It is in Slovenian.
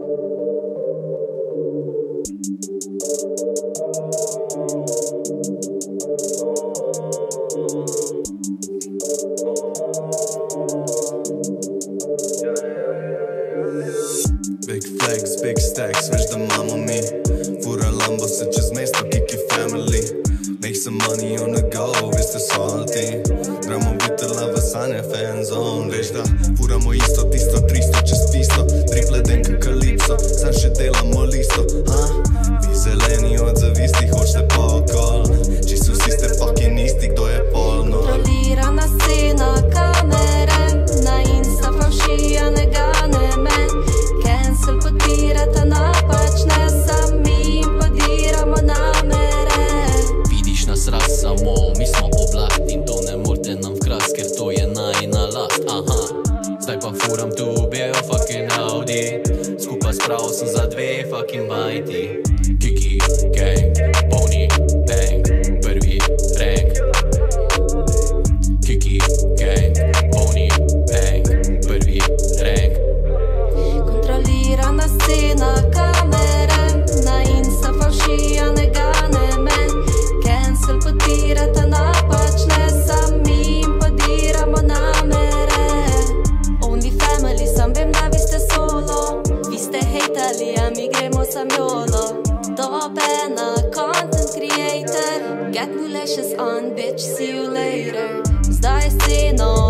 Big flex, big stacks, veç dhe mama mi Fura lamba se që zmesto KikiFamily Make some money on the go, visst är salty Drömmer om bytte lava sanja fanzone Veç da fura mo isto, tisto, tristo, që spisto Triple den kë kalipso, san që dela mo listo Vi zeleni od zavisti, hoqte po kol Qisu si ste fucking isti, kdo je polno Kontrollira na scena kamere Na Insta fałszyja negane me Cancel podbirata napačne Sami im podiramo namere Vidiš nas raz samo, mi smo oblast In to ne morate nam vkrast, ker to je najina last Aha, zdaj pa furam tu bijel fucking Audi Skupaj spravil sem za 2 fucking bajti Kiki, gang, pony, bang, prvi rank Kiki, gang, pony, bang, prvi rank Kontrollira na scena kamere Na Insta fałszyja negane me Cancel podbirata napačne Sami im podiramo namere Only family, sam vem da vi ste solo Vi ste hejtali, a mi gremo sam jolo Dobena, content creator Get mulicious on, bitch, see you later Zdaj sceno